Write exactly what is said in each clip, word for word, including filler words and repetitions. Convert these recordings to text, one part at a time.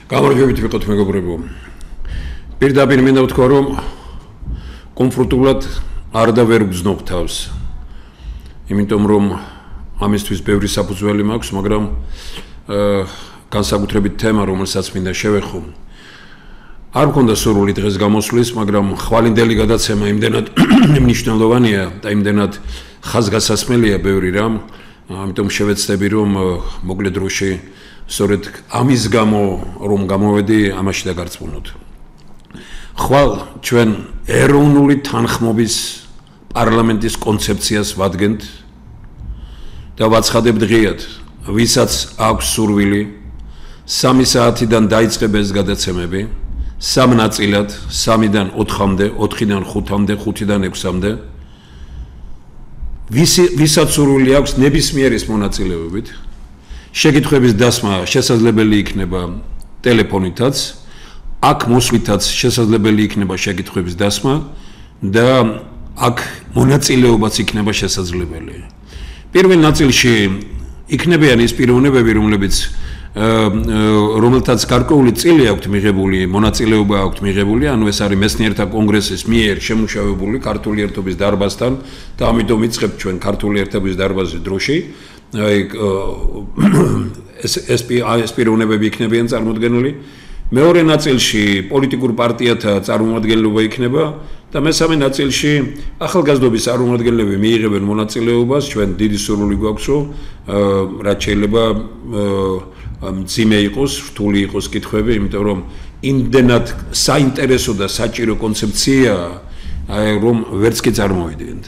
გამარჯვებით ვიყოთ მეგობრებო. Პირდაპირ მინდა ვთქვა, რომ კომფორტულად არ და ვერ ვგრძნობ თავს. იმიტომ რომ ამისთვის ბევრი საფუძველი მაქვს, მაგრამ განსაკუთრებით თემა, რომელსაც მინდა შევეხო. არ მქონდა სურვილი დღეს გამოსვლის, მაგრამ ხვალინდელი გადაცემა იმდენად მნიშვნელოვანია და იმდენად ხაზგასასმელია ბევრი რამ, ამიტომ შევეცდები, რომ მოკლე დროში სწორედ ამის გამო რომ გამოვედი, ამაში დაგარწმუნოთ. ხვალ ჩვენ ეროვნული თანხმობის პარლამენტის კონცეფციას ვადგენთ და ვაცხადებთ ღიად, ვისაც აქვს სურვილი, სამი საათიდან დაიწყება ეს გადაცემები, სამ ნაწილად, სამიდან ოთხამდე, ოთხიდან ხუთამდე, ხუთიდან ექვსამდე. ვისაც სურვილი აქვს ნებისმიერის მონაწილეობით, შეკითხვების დასმა შესაძლებელი იქნება ტელეფონითაც, აქ მოსვლითაც შესაძლებელი იქნება შეკითხვების დასმა და აქ მონაწილეობაც იქნება შესაძლებელი. პირველ ნაწილში იქნებიან ის პიროვნებები, რომლებიც რომელთაც გარკვეული წილი აქვთ მიღებული, მონაწილეობა აქვთ მიღებული, ანუ ეს არის მეცნიერთა კონგრესის მიერ შემუშავებული ქართული ერთობის დარბაზთან და ამიტომ იწყებთ ჩვენ ქართული ერთობის დარბაზის დროში. აი ეს ეს პიროვნებები იქნებიან წარმოდგენილი. მეორე ნაწილში პოლიტიკურ პარტიათა წარმომადგენლობა იქნება და მესამე ნაწილში ახალგაზრდობის წარმომადგენლები მიიღებენ მონაწილეობას. ჩვენ დიდი სურვილი გვაქვს, რომ რაც შეიძლება მძიმე იყოს, რთული იყოს კითხვები, იმიტომ რომ იმდენად საინტერესო და საჭირო კონცეფცია, რომ ვერც კი წარმოვიდგენთ.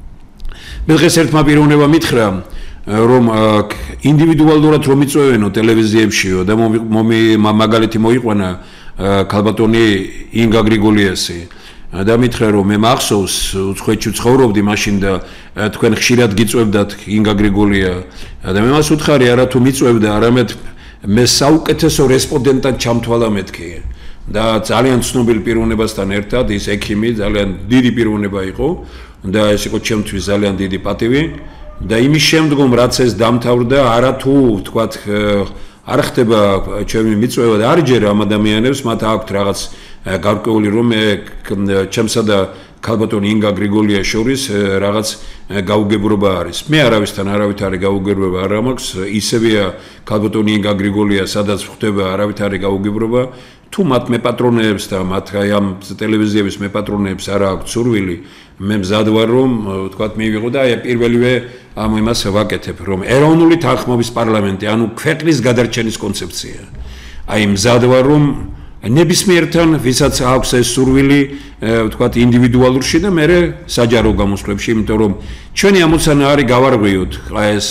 მე დღეს ერთმა პიროვნებამ მითხრა, რომ ინდივიდუალურად რომ იწვევენო ტელევიზიებშიო და მაგალითი მოიყვანა ქალბატონი ინგა გრიგოლიასი და მითხრა, რომ მე მახსოვს უცხოეთში ცხოვრობდი მაშინ და თქვენ ხშირად გიწვევდათ ინგა გრიგოლია და მე მას უთხარი, არა თუ მიწვევდა, არამედ მე საუკეთესო რესპონდენტად ჩამთვალა მეთქი და ძალიან ცნობილ პიროვნებასთან ერთად, ის ექიმი, ძალიან დიდი პიროვნება იყო და ეს იყო ჩემთვის ძალიან დიდი პატივი. და იმის შემდგომ რაც ეს დამთავრდა, არა თუ თქვათ არ ხდება ჩემი მიწვევა და არ ჯერა ამ ადამიანებს, მათ აქვთ რაღაც გარკვეული რომ ჩემსა და ქალბატონი ინგა გრიგოლიას შორის რაღაც გაუგებრობა არის. მე არავისთან არავითარი გაუგებრობა არ მაქვს, ისევია ქალბატონი ინგა გრიგოლია, სადაც ხდება არავითარი გაუგებრობა. თუ მათ მეპატრონეებს და მათ აი ამ ტელევიზიების მეპატრონეებს არ აქვს სურვილი, მე მზად ვარ რომ თქვათ მივიღო და აი პირველივე ამ იმას ვაკეთებ, რომ ეროვნული თანხმობის პარლამენტი, ანუ ქვეყნის გადარჩენის კონცეფცია. აი მზად ვარ რომ ნებისმიერთან, ვისაც აქვს ეს სურვილი, თქვათ ინდივიდუალურში და მე საჯარო გამოსვლებში, იმიტომ რომ ჩვენი ამოცანა არის გავარღვიოთ ეს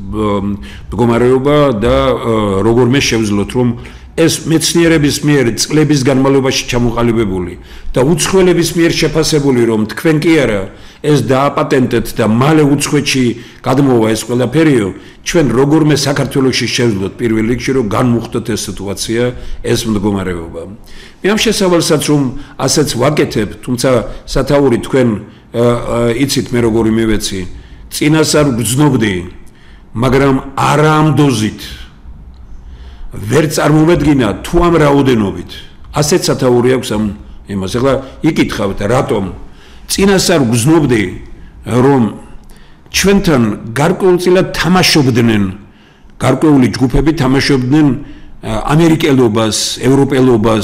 მდგომარეობა და როგორმე შევძლოთ, რომ ეს მეცნიერების მიერ წლების განმავლობაში ჩამოყალიბებული და უცხოელების მიერ შეფასებული, რომ თქვენ კი არა ეს დააპატენტეთ და მალე უცხოეთში გადმოვა ეს ყველაფერიო, ჩვენ როგორმე საქართველოში შევძლოთ პირველ რიგში, რომ განმუხტოთ ეს სიტუაცია, ეს მდგომარეობა. მე ამ შესავალსაც რომ ასეც ვაკეთებ, თუმცა სათაური თქვენ იცით მე როგორი მივეცი, წინასწარ ვგრძნობდი, მაგრამ არა ამ დოზით. ვერ წარმოვედგინა თუ ამ რაოდენობით. ასეც სათაური აქვს ამ იმას. ახლა იკითხავთ, რატომ წინასწარ ვგრძნობდი, რომ ჩვენთან გარკვეულწილად თამაშობდნენ, გარკვეული ჯგუფები თამაშობდნენ ამერიკელობას, ევროპელობას,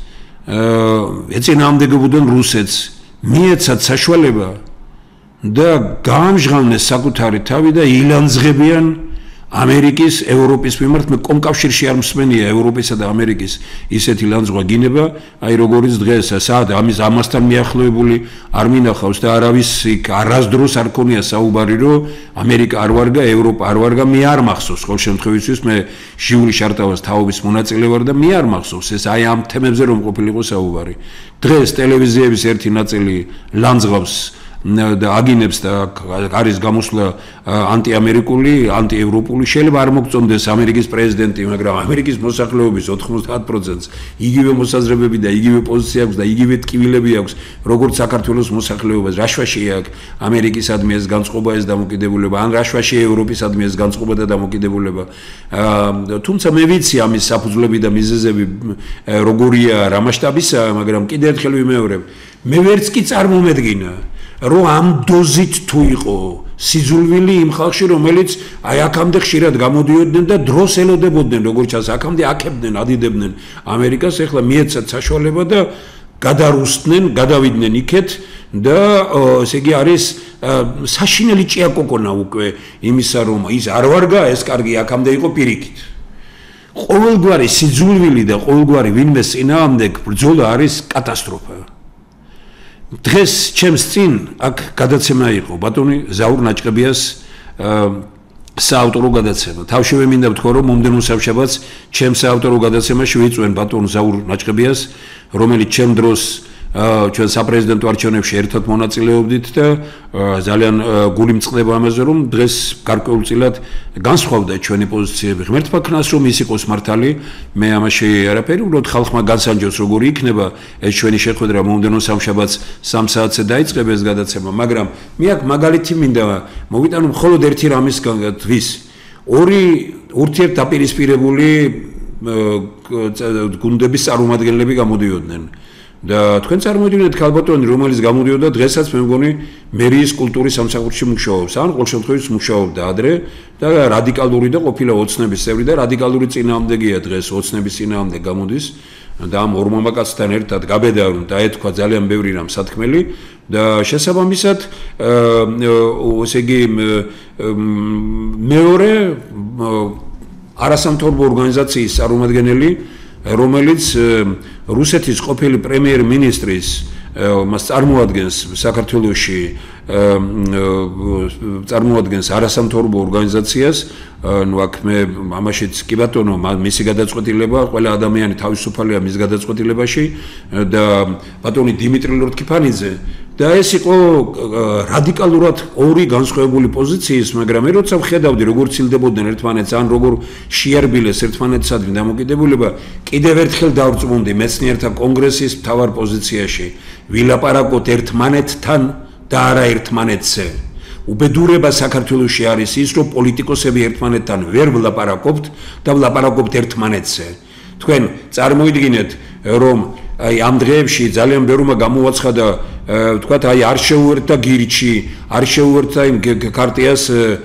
ეწინააღმდეგებოდნენ რუსეთს, მიეცათ საშუალება და გაამჟღავნეს საკუთარი თავი და ილანძღებიან ამერიკის, ევროპის მიმართ. მე კომკავშირში არ მსმენია ევროპისა და ამერიკის ისეთი ლანძღვა გინება, აი როგორიც დღეს საათ ამის ამასთან მიახლოებული არ მინახავს და არავის იქ არასდროს არ ქონია საუბარი, რომ ამერიკა არ ვარგა, ევროპა არ ვარგა, მე არ მახსოვს ყოველ შემთხვევაში, მე ჟიური შარტავას თაობის მონაწილე ვარ და მე არ მახსოვს ეს აი ამ თემებზე რომ ყოფილიყო საუბარი. დღეს ტელევიზიების ერთი ნაწილი ლანძღავს და აგინებს და არის გამოსვლა ანტიამერიკული, ანტიევროპული, შეიძლება არ მოგწონდეს ამერიკის პრეზიდენტი, მაგრამ ამერიკის მოსახლეობის ოთხმოცდაათ პროცენტს იგივე მოსაზრებები და იგივე პოზიცია აქვს და იგივე ტკივილები აქვს, როგორც საქართველოს მოსახლეობას. რა შვაშია აქ ამერიკისადმი ეს განწყობა, ეს დამოკიდებულება, ან რა შვაშია ევროპისადმი ეს განწყობა და დამოკიდებულება. თუმცა მე ვიცი ამის საფუძვლები და მიზეზები როგორია, რა მასშტაბისაა, მაგრამ კიდევ ერთხელ ვიმეორებ, მე ვერც კი წარმომედგინა, რომ ამ დოზით თუ იყო სიძულვილი იმ ხალხში, რომელიც აი აქამდე ხშირად გამოდიოდნენ და დროს ელოდებოდნენ, როგორც ჩანს, აქამდე აქებდნენ, ადიდებდნენ ამერიკას, ეხლა მიეცათ საშუალება და გადარუსდნენ, გადავიდნენ იქეთ და ესე იგი არის საშინელი ჭიაკოკონა უკვე იმისა, რომ ის არ ვარგა, ეს კარგი აქამდე იყო პირიქით. ყოველგვარი სიძულვილი და ყოველგვარი ვინმეს წინააღმდეგ ბრძოლა არის კატასტროფა. დღეს ჩემს წინ აქ გადაცემა იყო ბატონი ზაურ ნაჭყებიას საავტორო გადაცემა. თავშევე მინდა ვთქვა, რომ მომდევნო სამშაბათს ჩემს საავტორო გადაცემაში ვიწვენ ბატონ ზაურ ნაჭყებიას, რომელიც ჩემ დროს ჩვენ საპრეზიდენტო არჩევნებში ერთად მონაწილეობდით და ძალიან გული მწყდება ამაზე, რომ დღეს გარკვეულწილად განსხვავდა ჩვენი პოზიციები. ღმერთმა ქნას, რომ ის იყოს მართალი, მე ამაში არაფერი, უბრალოდ ხალხმა განსანჯოს როგორი იქნება ეს ჩვენი შეხვედრა. მომდევნო სამშაბათს სამ საათზე დაიწყება ეს გადაცემა, მაგრამ მე აქ მაგალითი მინდა მოვიტანო მხოლოდ ერთი რამისგან თვის. ორი ურთიერთდაპირისპირებული გუნდების წარმომადგენლები გამოდიოდნენ. და თქვენ წარმოვიდგინეთ ქალბატონი, რომელიც გამოდიოდა დღესაც მე მგონი მერიის კულტურის სამსახურში მუშაობს, ან ყოველ შემთხვევაში მუშაობდა ადრე და რადიკალური და ყოფილა ოცნების წევრი და რადიკალური წინააღმდეგია დღეს ოცნების წინააღმდეგ გამოდის და ამ ორ მამაკაცთან ერთად გაბედა რომ დაეთქვა ძალიან ბევრი რამ სათქმელი და შესაბამისად ესე იგი მეორე არასამთავრობო ორგანიზაციის წარმომადგენელი, რომელიც რუსეთის ყოფილი პრემიერ-მინისტრის მას წარმოადგენს საქართველოში წარმოადგენს არასამთავრობო ორგანიზაციას, ну აქ მე ამაშიც კი ბატონო, მისი გადაწყვეტილება, ყველა ადამიანი თავისუფალია მის გადაწყვეტილებაში და ბატონი დიმიტრი ლორთქიფანიძე და ეს იყო რადიკალურად ორი განსხვავებული პოზიციის, მაგრამ მე როცა ვხედავდი როგორ ცილდებოდნენ ერთმანეთს, ან როგორ შეარბილეს ერთმანეთსადმი დამოკიდებულება, კიდევ ერთხელ დავწმუნდი მეცნიერთა კონგრესის მთავარ პოზიციაში, ვილაპარაკოთ ერთმანეთთან და არა ერთმანეთზე. უბედურება საქართველოში არის ის, რომ პოლიტიკოსები ერთმანეთთან ვერ ვლაპარაკობთ და ვლაპარაკობთ ერთმანეთზე. თქვენ წარმოიდგინეთ, რომ აი ამ დღეებში ძალიან ბევრმა გამოაცხადა, ვთქვათ, აი არ შეუერთდა გირჩი, არ შეუერთდა იმ ქარტიას,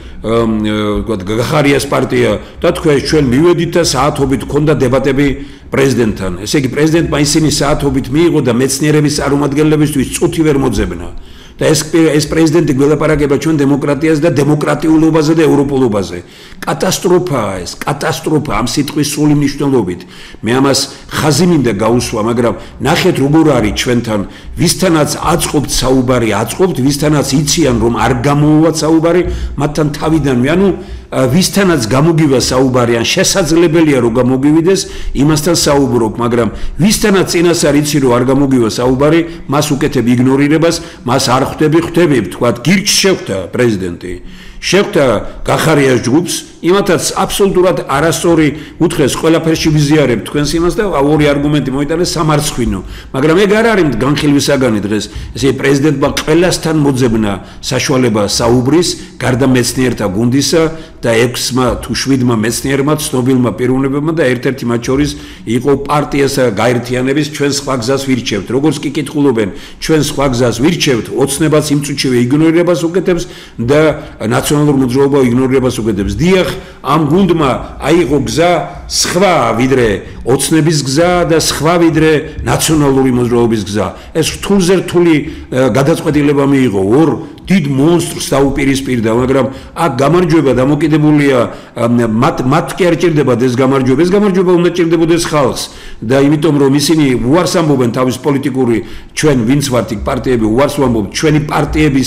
ვთქვათ, გახარიას პარტია და თქვენ ჩვენ მივედით და საათობით ქონდა დებატები პრეზიდენტთან. ესე იგი პრეზიდენტმა ისინი საათობით მიიღო და მეცნიერების წარმომადგენლებისთვის წუთი ვერ მოძებნა. და ეს ეს პრეზიდენტი გველაპარაკება ჩვენ დემოკრატიას და დემოკრატიულობაზე და ევროპულობაზე. კატასტროფაა ეს, კატასტროფა ამ სიტყვის სრული მნიშვნელობით. მე ამას ხაზი მინდა გაუსვა, მაგრამ ნახეთ როგორ არის ჩვენთან, ვისთანაც აწყობთ საუბარი, აწყობთ, ვისთანაც იციან რომ არ გამოუვათ საუბარი, მათთან თავიდანვე, ანუ ვისთანაც გამოგივა საუბარი, ან შესაძლებელია რომ გამოგივიდეს, იმასთან საუბრობ, მაგრამ ვისთანაც წინასწარ იცი რომ არ გამოგივა საუბარი, მას უკეთებ იგნორირებას, მას არ ხვდები, ხვდები, თქვათ, გირჩ შეხვდა პრეზიდენტი. შეხვდა გახარიას ჯგუფს, იმათაც აბსოლუტურად არასწორი უთხრეს, ყველაფერში ვიზიარებ თქვენს იმას და ორი არგუმენტი მოიტანეს სამარცხვინო. მაგრამ ეგ არ არის განხილვისაგანი დღეს. ესე პრეზიდენტმა ყველასთან მოძებნა საშუალება საუბრის, გარდა მეცნიერთა გუნდისა და ექვსმა თუ შვიდმა მეცნიერმა ცნობილმა პიროვნებებმა და ერთ-ერთი მათ შორის იყო პარტიასა გაერთიანების ჩვენ სხვა გზას ვირჩევთ. როგორც კი კითხულობენ, ჩვენ სხვა გზას ვირჩევთ, ოცნებას იმ წუთშივე იგნორირებას უკეთებს და ნაციონალურ მოძრაობა იგნორირებას უკეთებს. დიახ, ამ გუნდმა აიღო გზა სხვა ვიდრე ოცნების გზა და სხვა ვიდრე ნაციონალური მოძრაობის გზა. ეს რთულზე რთული გადაწყვეტილება მიიღო ორ დიდ მონსტრს დაუპირისპირდა, მაგრამ აქ გამარჯვება დამოკიდებულია მათ მათ კი არ ჭირდებათ ეს გამარჯვება, ეს გამარჯვება უნდა ჭირდებოდეს ხალხს და იმიტომ რომ ისინი უარს ამბობენ თავის პოლიტიკური ჩვენ ვინც ვართ იქ პარტიები უარს ამბობთ ჩვენი პარტიების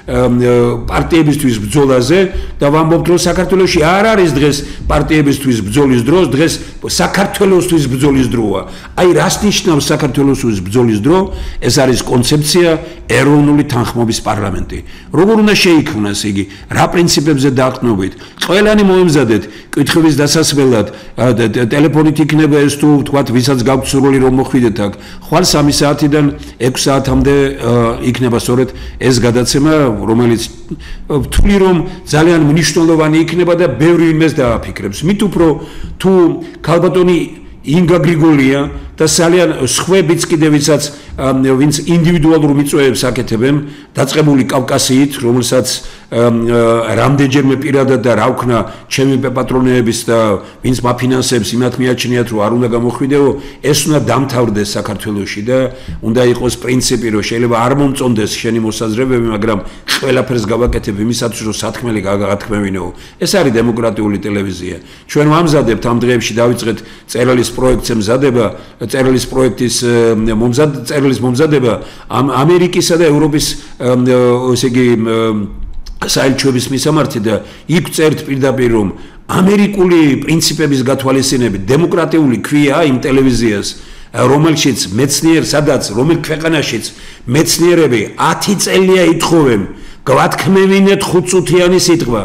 პარტიებისთვის ბრძოლაზე და ვამბობთ რომ საქართველოში არ არის დღეს პარტიებისთვის ბრძოლის დრო, დღეს საქართველოსთვის ბრძოლის დროა. აი რას ნიშნავს საქართველოსთვის ბრძოლის დრო? ეს არის კონცეფცია ეროვნული თანხმობის პარლამენტი. როგორ უნდა შეიქმნას იგი? რა პრინციპებზე დაყრდნობით? ყველანი მოემზადეთ კითხვის დასასრულად ტელეფონით იქნება ეს თუ ვთქვათ ვისაც გაქვთ სურვილი რომ მოხვიდეთ აქ. ხვალ სამი საათიდან ექვსი საათამდე იქნება სწორედ ეს გადაცემა, რომელიც ვთვლი რომ ძალიან მნიშვნელოვანი იქნება და ბევრი იმას დააფიქრებს. მით უფრო თუ ქალბატონი ინგა გრიგოლია და ძალიან სხვებიც კიდე ვისაც ვინც ინდივიდუალურ მიწვევებს აკეთებენ დაწყებული კავკასიით, რომელსაც რამდენჯერმე პირადად და რა ვქნა ჩემი პატრონეების და ვინც მაფინანსებს იმათ მიაჩნიათ რომ არ უნდა გამოხვიდეო, ეს უნდა დამთავრდეს საქართველოში და უნდა იყოს პრინციპი რომ შეიძლება არ მომწონდეს შენი მოსაზრებები, მაგრამ ყველაფერს გავაკეთებ იმისათვის რომ სათქმელი გაგათქმევინეო. ეს არის დემოკრატიული ტელევიზია. ჩვენ ვამზადებთ ამ დღეებში დავიწყეთ წერილის პროექტზე მზადება, წერილის პროექტის მომზად წერილის მომზადება ამერიკისა და ევროპის ესე იგი საელჩოების მისამართი და იქ წერთ პირდაპირ რომ ამერიკული პრინციპების გათვალისწინებით დემოკრატიული ქვია იმ ტელევიზიას რომელშიც მეცნიერ სადაც რომელ ქვეყანაშიც მეცნიერები ათი წელია ითხოვენ გვათქმევინეთ ხუთწუთიანი სიტყვა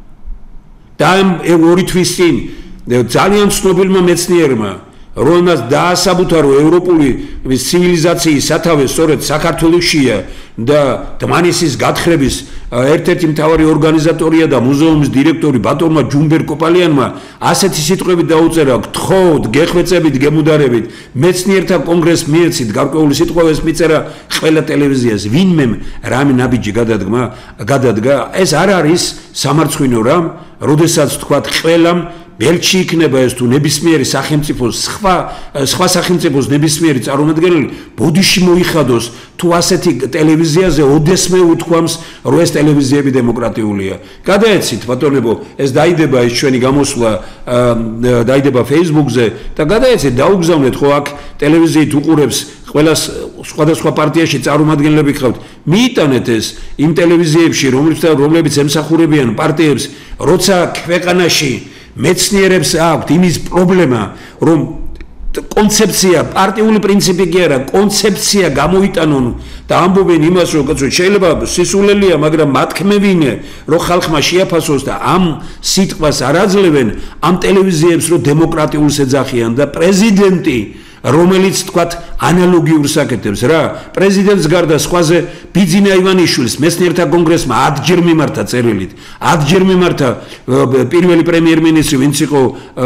და ორი თვის წინ ძალიან ცნობილმა მეცნიერმა რომელმაც დაასაბუთა რომ ევროპული ცივილიზაციის სათავე სწორედ საქართველოშია და დმანისის გათხრების ერთ-ერთი მთავარი ორგანიზატორია და მუზეუმის დირექტორი ბატონმა ჯუმბერ კოპალიანმა ასეთი სიტყვები დაუწერა: გთხოვთ, გეხვეწებით, გემუდარებით, მეცნიერთა კონგრესს მიეცით გარკვეული სიტყვების მიწერა ყველა ტელევიზიას. ვინმემ რამე ნაბიჯი გადადგმა, გადადგა, ეს არ არის სამარცხვინო რამ, როდესაც თქვათ ყველამ ბელჩი იქნება ეს თუ ნებისმიერი სახელმწიფოს სხვა სხვა სახელმწიფოს ნებისმიერი წარმომადგენელი ბოდიში მოიხადოს თუ ასეთი ტელევიზიაზე ოდესმე უთქვამს რომ ეს ტელევიზიები დემოკრატიულია. გადაეცით ბატონებო, ეს დაიდება ეს ჩვენი გამოსვლა დაიდება Facebook-ზე და გადაეცით დაუგზავნეთ ხო აქ ტელევიზიით უყურებს ყველას სხვადასხვა პარტიაში წარმომადგენლები ხავთ. მიიტანეთ ეს იმ ტელევიზიებში რომლებიც ემსახურებიან პარტიებს, როცა ქვეყანაში მეცნიერებს აქვთ იმის პრობლემა რომ კონცეფცია პარტიული პრინციპი კი არა კონცეფცია გამოიტანონ და ამბობენ იმას რომ კაცო შეიძლება სისულელია მაგრამ მათქმევინე რომ ხალხმა შეაფასოს და ამ სიტყვას არ აძლევენ ამ ტელევიზიებს რომ დემოკრატიულს ეძახიან და პრეზიდენტი რომელიც თქვათ ანალოგიურს აკეთებს რა პრეზიდენტს გარდა სხვაზე ბიძინა ივანიშვილს მეცნიერთა კონგრესმა ათჯერ მიმართა წერილით ათჯერ მიმართა პირველი პრემიერ-მინისტრი ვინც იყო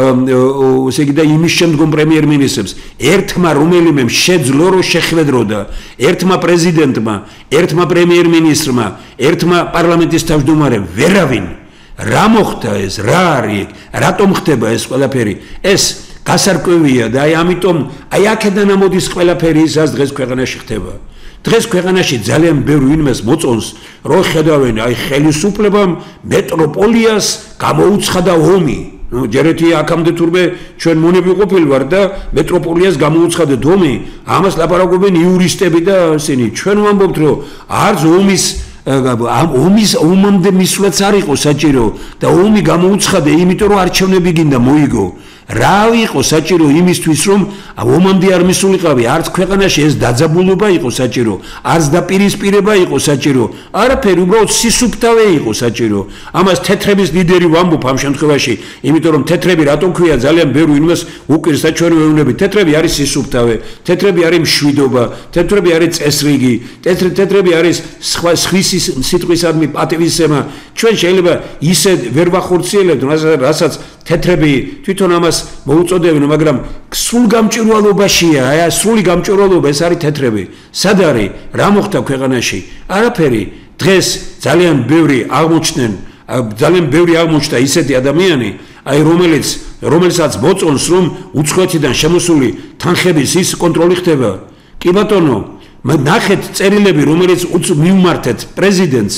ესე იგი და იმის შემდგომ პრემიერ-მინისტრებს ერთმა რომელიმე შეძლო რომ შეხვედროდა ერთმა პრეზიდენტმა ერთმა პრემიერ-მინისტრმა ერთმა პარლამენტის თავმჯდომარემ ვერავინ რა მოხდა ეს რა არის რატომ ხდება ეს ყველაფერი ეს გასარკვევია და აი ამიტომ აი აქედან ამოდის ყველაფერი ისაც დღეს ქვეყანაში ხდება. დღეს ქვეყანაში ძალიან ბევრი ვინმეს მოწონს რომ ხედავენ აი ხელისუფლებამ მეტროპოლიას გამოუცხადა ომი. ნუ ჯერეთი აქამდე თურმე ჩვენ მონები ყოფილი ვარ და მეტროპოლიას გამოუცხადა ომი, ამას ლაპარაკობენ იურისტები და ისინი. ჩვენ ვამბობთ რომ არც ომის ამ ომის ომამდე მისვლაც არ იყო საჭირო და ომი გამოუცხადა იმიტომ რომ არჩევნები გინდა მოიგო. რა იყო საჭირო იმისთვის რომ ომამდე არ მისულიყავი არც ქვეყანაში ეს დაძაბულობა იყო საჭირო არც დაპირისპირება იყო საჭირო არაფერი უბრალოდ სისუფთავე იყო საჭირო ამას თეთრების ლიდერი ვამბობ ამ შემთხვევაში იმიტომ რომ თეთრები რატომ ქვია ძალიან ბევრი იმას უკირს და ჩვენ ვეუბნები თეთრები არის სისუფთავე თეთრები არის მშვიდობა თეთრები არის წესრიგი თეთრები არის სხვა სხვის სიტყვისადმი პატივისცემა ჩვენ შეიძლება ისე ვერ ვახორციელებთ რასაც თეთრები თვითონ ამას მოუწოდებენ, მაგრამ სულ გამჭვირვალობაშია, აი სრული გამჭვირვალობა ეს არის თეთრები. სად არის? რა მოხდა ქვეყანაში? არაფერი. დღეს ძალიან ბევრი აღმოჩნდნენ, ძალიან ბევრი აღმოჩნდა ისეთი ადამიანი, აი რომელიც რომელსაც მოწონს რომ უცხოეთიდან შემოსული თანხების ის კონტროლი ხდება. კი ბატონო, ნახეთ წერილები, რომელიც მიუმართეთ პრეზიდენტს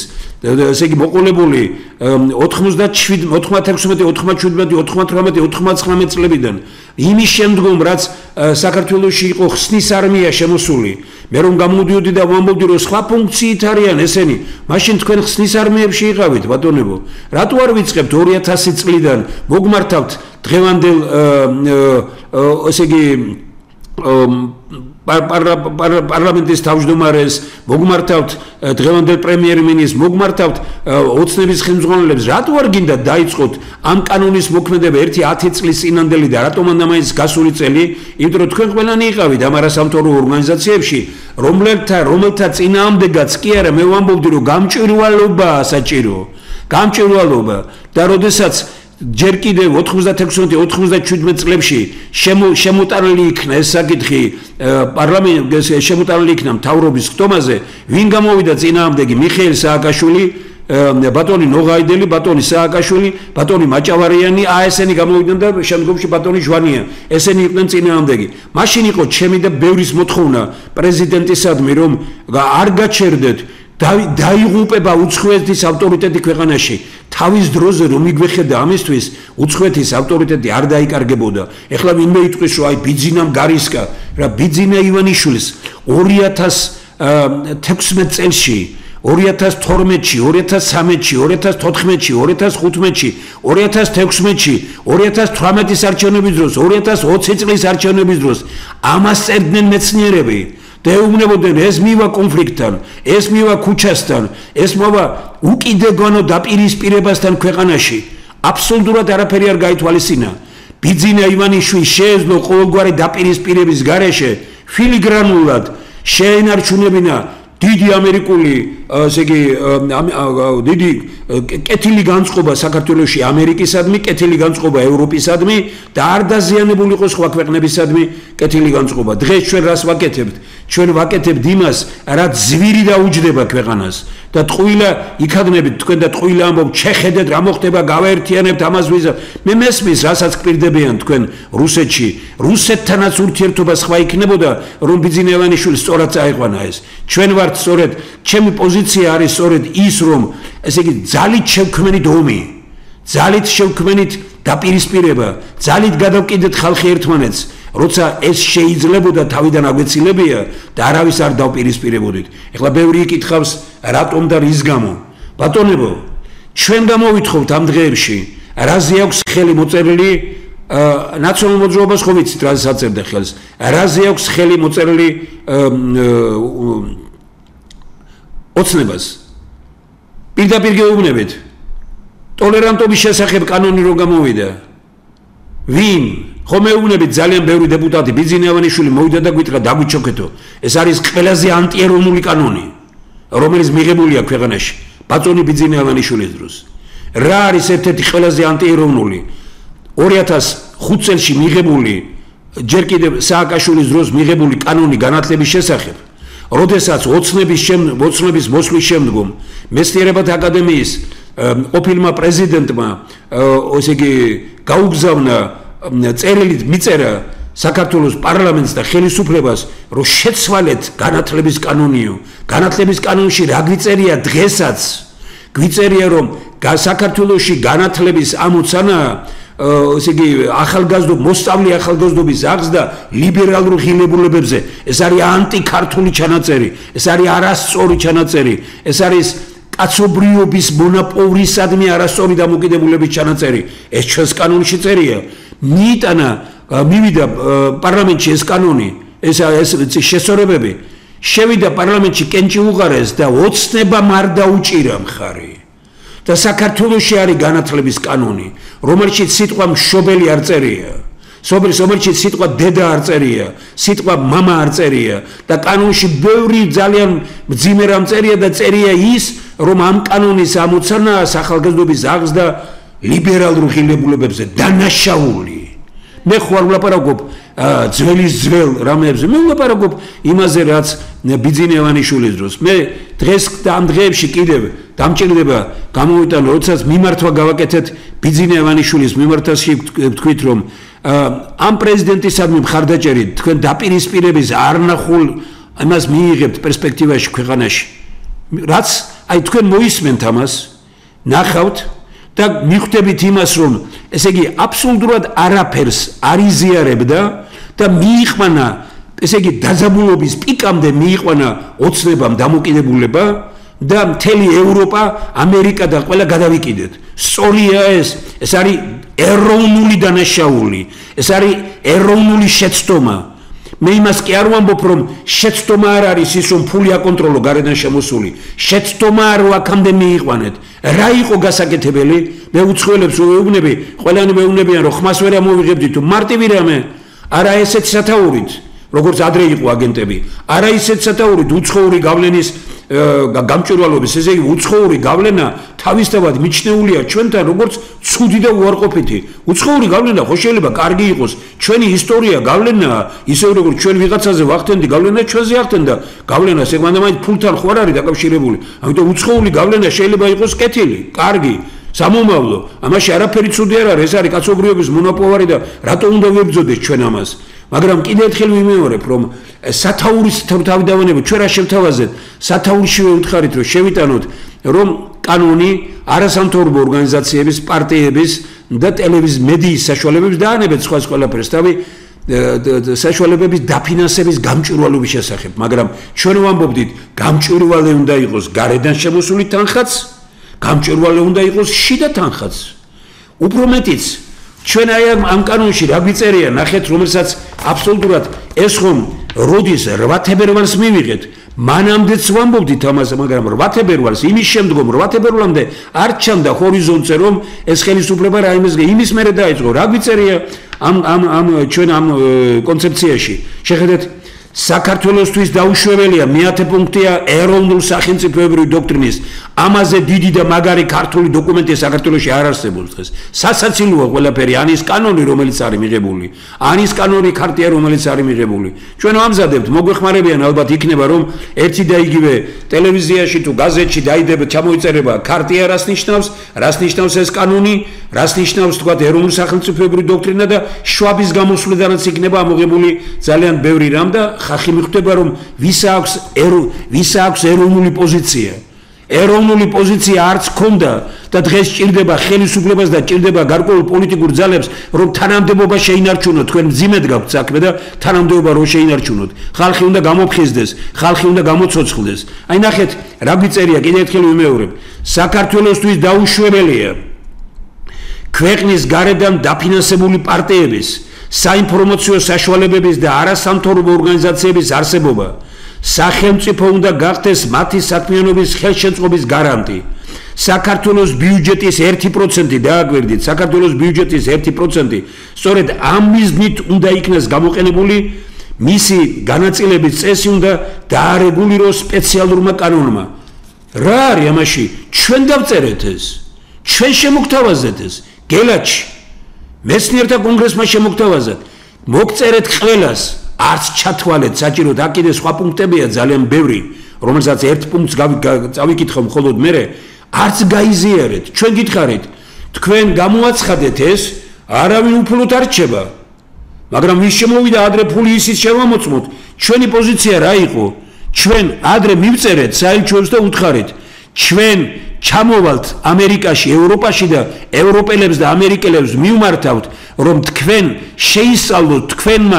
ესე იგი მოყოლებული ოცდაშვიდი ოცდაექვსი ოცდაშვიდმეტი ოცდათვრამეტი ოცდათხრამეტი წლებიდან იმის შემდგომ რაც საქართველოში იყო ხსნის არმია შემოსული მე რომ გამოდიოდი და ვამბობდი რომ სხვა ფუნქციით არიან ესენი მაშინ თქვენ ხსნის არმიებში იყავით ბატონებო რატო არ ვიწყებთ ორი ათასი წლიდან მოგმართავთ დღევანდელ ესე იგი პარლამენტის თავმჯდომარეს მოგმართავთ დღევანდელ პრემიერ-მინისტრს მოგმართავთ ოცნების ხელმძღვანელებს რატო არ გინდა დაიწყოთ ამ კანონის მოქმედება ერთი ათი წლის წინანდელი და რატომ ამ მაინც გასული წელი იმიტომ რომ თქვენ ყველანი იყავით ამ არასამთავრობო ორგანიზაციებში რომელთა რომელთა წინააღმდეგაც კი არა მე ვამბობდი რომ გამჭვირვალობაა საჭირო გამჭვირვალობა და როდესაც ჯერ კიდევ ოცდაექვსი ოცდაშვიდმეტი წლებში შემოტანილი იქნა ეს საკითხი პარლამენტის შემოტანილი იქნა მთავრობის ხტომაზე ვინ გამოვიდა წინააღმდეგი მიხეილ სააკაშვილი ბატონი ნოღაიდელი ბატონი სააკაშვილი ბატონი მაჭავარიანი აი ესენი გამოვიდნენ და შემდგომში ბატონი ჟვანია ესენი იყვნენ წინააღმდეგი მაშინ იყო ჩემი და ბევრის მოთხოვნა პრეზიდენტისადმი რომ არ გაჩერდეთ დაიღუპება უცხოეთის ავტორიტეტი ქვეყანაში თავის დროზე რომ იგვეხედა ამისთვის უცხოეთის ავტორიტეტი არ დაიკარგებოდა ეხლა ვინმე იტყვის რომ აი ბიძინამ გარისკა რა ბიძინა ივანიშვილის ორი ათას თექვსმეტი წელში ორი ათას თორმეტში ორი ათას ცხრამეტში ორი ათას თოთხმეტში ორი ათას ხუთმეტში ორი ათას თექვსმეტში ორი ათას თვრამეტის არჩევნების დროს ორი ათას ოცი წლის არჩევნების დროს ამას წერდნენ მეცნიერები დაეუბნებოდნენ ეს მივა კონფლიქტთან, ეს მივა ქუჩასთან, ეს მოვა უკიდეგონო დაპირისპირებასთან ქვეყანაში. აბსოლუტურად არაფერი არ გაითვალისწინა. ბიძინა ივანიშვილი შეეძლო ყოველგვარი დაპირისპირების გარეშე ფილიგრანულად შეენარჩუნებინა დიდი ამერიკული, ესე იგი, დიდი კეთილი განწყობა საქართველოში ამერიკისადმი, კეთილი განწყობა ევროპისადმი და არ დაზიანებულიყო სხვა ქვეყნებისადმი კეთილი განწყობა. დღეს ჩვენ რას ვაკეთებთ? ჩვენ ვაკეთებთ იმას, რაც ზვირი დაუჯდება ქვეყანას და ტყუილა იქადნებით თქვენ და ტყუილა ამბობ, შეხედეთ რა მოხდება, გავაერთიანებთ ამას ვიზა. მე მესმის, რასაც ყირდებიან თქვენ რუსეთში. რუსეთთანაც ურთიერთობა სხვა იქნებოდა, რომ ბიძინა ივანიშვილი სწორად წაიყვანა ეს. ჩვენ ვართ სწორედ, ჩემი პოზიცია არის სწორედ ის, რომ ესე იგი ძალით შევქმნით ომი, ძალით შევქმნით დაპირისპირება, ძალით გადავკიდეთ ხალხი ერთმანეთს. როცა ეს შეიძლებოდა თავიდან აგვეცილებია და არავის არ დავპირისპირებოდით. ეხლა ბევრი იკითხავს რატომ და რის გამო. ბატონებო, ჩვენ გამოვითხოვთ ამ დღეებში, რაზე აქვს ხელი მოწერილი ნაციონალურ მოძრაობას ხო ვიცით რაზე აწერდა ხელს. რაზე აქვს ხელი მოწერილი ოცნებას. პირდაპირ გეუბნებით. ტოლერანტობის შესახებ კანონი რო გამოვიდა. ვინ ხომ ეუბნებით ძალიან ბევრი დეპუტატი ბიძინა ივანიშვილი მოვიდა და გითხრა დაგვიჩოქეთო ეს არის ყველაზე ანტიეროვნული კანონი რომელიც მიღებულია ქვეყანაში ბატონი ბიძინა ივანიშვილის დროს რა არის ერთ-ერთი ყველაზე ანტიეროვნული ორი ათას ხუთი წელში მიღებული ჯერ კიდევ სააკაშვილის დროს მიღებული კანონი განათლების შესახებ როდესაც ოცნების ოცნების მოსვლის შემდგომ მეცნიერებათა აკადემიის ყოფილმა პრეზიდენტმა ესე იგი გაუგზავნა წერილით მიწერა საქართველოს პარლამენტს და ხელისუფლებას რომ შეცვალეთ განათლების კანონიო განათლების კანონში რა გვიწერია დღესაც გვიწერია რომ საქართველოში განათლების ამოცანა ესე იგი ახალგაზრდობ მოსწავლე ახალგაზრდობის აღზრდა ლიბერალურ ღირებულებებზე ეს არის ანტიქართული ჩანაწერი ეს არის არასწორი ჩანაწერი ეს არის კაცობრიობის მონაპოვრისადმი არასწორი დამოკიდებულების ჩანაწერი ეს ჩვენს კანონში წერია მიიტანა მივიდა პარლამენტში ეს კანონი ეს ეს შესწორებები შევიდა პარლამენტში კენჭი უღარეს და ოცნებამ არ დაუჭირა მხარი და საქართველოში არის განათლების კანონი რომელშიც სიტყვა მშობელი არ წერია რომელშიც სიტყვა დედა არ წერია სიტყვა მამა არ წერია და კანონში ბევრი ძალიან მძიმე რამ წერია და წერია ის რომ ამ კანონის ამოცანა ახალგაზრდობის აღზრდა ლიბერალურ ღირებულებებზე დანაშაული მე ხوار ვლაპარაკობ ძველის ძველ რამებზე მე ვლაპარაკობ იმაზე რაც ბიძინა ივანიშვილის დროს მე დღეს და ამ დღეებში კიდევ დამჭირდება გამოვიტანო როდესაც მიმართვა გავაკეთეთ ბიძინა ივანიშვილის მიმართვაში ვთქვით რომ ამ პრეზიდენტისადმი მხარდაჭერით თქვენ დაპირისპირების არნახულ იმას მიიღებთ პერსპექტივაში ქვეყანაში რაც აი თქვენ მოისმენთ ამას, ნახავთ და მიხვდებით იმას, რომ ესე იგი აბსოლუტურად არაფერს არ იზიარებდა და მიიყვანა, ესე იგი დაძაბულობის პიკამდე მიიყვანა ოცნებამ დამოკიდებულება და მთელი ევროპა, ამერიკა და ყველა გადავიკიდეთ. სწორია ეს, ეს არის ეროვნული დანაშაული, ეს არის ეროვნული შეცდომა. მე იმას კი არ ვამბობ, რომ შეცდომა არ არის ის, რომ ფული აკონტროლო გარედან შემოსული. შეცდომა არ აქამდე მიიყვანეთ. რა იყო გასაკეთებელი? მე უცხოელებს ვეუბნები, ყველანი მეუბნებიან, რომ ხმას ვერ ამოვიღებდით თუ მარტივი რამე, არა ესეც სათაურით, როგორც ადრე იყო აგენტები, არა ისეთ სათაურით უცხოური გავლენის გამჭვირვალობის, ესე იგი უცხოური გავლენა თავისთავად მიჩნეულია ჩვენთან როგორც ცუდი და უარყოფითი. უცხოური გავლენა ხო შეიძლება კარგი იყოს, ჩვენი ისტორია გავლენაა, ისე როგორც ჩვენ ვიღაცაზე ვახდენდი გავლენა ჩვენზე ახდენდა. გავლენა სეგმანდამაინც ფულთან ხო არ არის დაკავშირებული. ამიტომ უცხოური გავლენა შეიძლება იყოს კეთილი, კარგი, სამომავლო. ამაში არაფერი ცუდი არ არის, ეს არის კაცობრიობის მონოპოვარი და რატო უნდა ვებრძოდეთ ჩვენ ამას? მაგრამ კიდევ ერთხელ ვიმეორებ, რომ სათაურის თავდავანებით ჩვენ რა შევთავაზეთ, სათაურშივე ვუთხარით, რომ შევიტანოთ, რომ კანონი არასამთავრობო ორგანიზაციების, პარტიების და ტელევიზიის მედიის საშუალებებს დაანებეთ სხვა ყველაფერს თავი საშუალებების დაფინანსების გამჭვირვალობის შესახებ, მაგრამ ჩვენ ვამბობდით, გამჭვირვალე უნდა იყოს გარედან შემოსული თანხაც, გამჭვირვალე უნდა იყოს შიდა თანხაც. უფრო მეტიც ჩვენ აი ამ კანონში რა გვიწერია, ნახეთ, რომელსაც აბსოლუტურად ეს ხომ როდის რვა თებერვალს მივიღეთ, მანამდეც ვამბობდით ამას, მაგრამ რვა თებერვალს იმის შემდგომ რვა თებერვალამდე არ ჩანდა ჰორიზონტზე, რომ ეს ხელისუფლება რაიმეს იმის მერე დაიწყო. რა გვიწერია ამ ამ ამ ჩვენ ამ კონცეფციაში? შეხედეთ, საქართველოსთვის დაუშვებელია მეათე პუნქტია ეროვნულ სახელმწიფოებრივი დოქტრინის. ამაზე დიდი და მაგარი ქართული დოკუმენტი საქართველოში არ არსებობს დღეს. სასაცილოა ყველაფერი, ანის კანონი, რომელიც არის მიღებული, ანის კანონი ქარტია, რომელიც არის მიღებული. ჩვენ ვამზადებთ, მოგვეხმარებიან ალბათ იქნება, რომ ერთი და იგივე ტელევიზიაში თუ გაზეთში დაიდება, ჩამოიწერება ქარტია რას ნიშნავს, რას ნიშნავს ეს კანონი, რას ნიშნავს თქვა ეროვნულ სახელმწიფოებრივი დოქტრინა და შვაბის გამოსვლიდანაც იქნება ამოღებული ძალიან ბევრი რამ და ხახი მიხვდება, რომ ვის აქვს ვის აქვს ეროვნული პოზიცია. ეროვნული პოზიცია არც ქონდა და დღეს ჭირდება ხელისუფლებას და ჭირდება გარკვეულ პოლიტიკურ ძალებს, რომ თანამდებობა შეინარჩუნოთ. თქვენ მძიმედ გაქვთ საქმე და თანამდებობა რო შეინარჩუნოთ. ხალხი უნდა გამოფხიზდეს, ხალხი უნდა გამოცოცხლდეს. აი ნახეთ, რა გვიწერია, კიდევ ერთხელ ვიმეორებ. საქართველოსთვის დაუშვებელია ქვეყნის გარედან დაფინანსებული პარტიების, საინფორმაციო საშუალებების და არასამთავრობო ორგანიზაციების არსებობა. სახელმწიფო უნდა გახდეს მათი საქმიანობის ხელშეწყობის გარანტი. საქართველოს ბიუჯეტის ერთი პროცენტი დააგვერდით, საქართველოს ბიუჯეტის ერთი პროცენტი სწორედ ამ მიზნით უნდა იქნას გამოყენებული, მისი განაწილების წესი უნდა დაარეგულიროს სპეციალურმა კანონმა. რა არის ამაში? ჩვენ დავწერეთ ეს, ჩვენ შემოგთავაზეთ ეს, გელაჩი მეცნიერთა კონგრესმა შემოგთავაზეთ, მოგწერეთ ყველას, არც ჩათვალეთ საჭიროდ, აქ კიდე სხვა პუნქტებია ძალიან ბევრი, რომელსაც ერთ პუნქტს წავიკითხო მხოლოდ მე, არც გაიზიარეთ, ჩვენ გითხარით, თქვენ გამოაცხადეთ ეს, არავინ უფლოდ არ რჩება, მაგრამ ვის შემოვიდა ადრე ფული ისიც შევამოწმოთ, ჩვენი პოზიცია რა იყო? ჩვენ ადრე მივწერეთ საელჩოებს და უთხარით, ჩვენ ჩამოვალთ ამერიკაში, ევროპაში და ევროპელებს და ამერიკელებს მივმართავთ, რომ თქვენ შეისწავლოთ თქვენმა